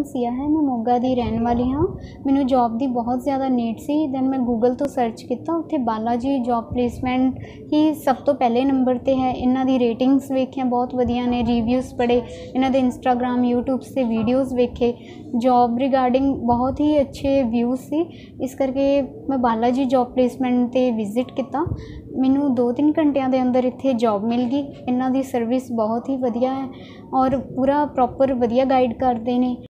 सिया है, मैं मोगा की रहने वाली हाँ। मैनू जॉब की बहुत ज़्यादा नीड सी। दैन मैं गूगल तो सर्च किया, उत्थे बाला जी जॉब प्लेसमेंट ही सब तो पहले नंबर पर है। इन्हां दी रेटिंग्स वेखियां बहुत वधिया ने, रिव्यूज़ पढ़े, इन्हां दे इंस्टाग्राम यूट्यूब से वीडियोज़ वेखे, जॉब रिगार्डिंग बहुत ही अच्छे व्यूज़ सी। इस करके मैं बाला जी जॉब प्लेसमेंट ते विजिट किया। मैनू 2-3 घंटिया के अंदर इत्थे जॉब मिल गई। इन्हां दी सर्विस बहुत ही वधिया है और पूरा प्रॉपर वधिया गाइड करते हैं।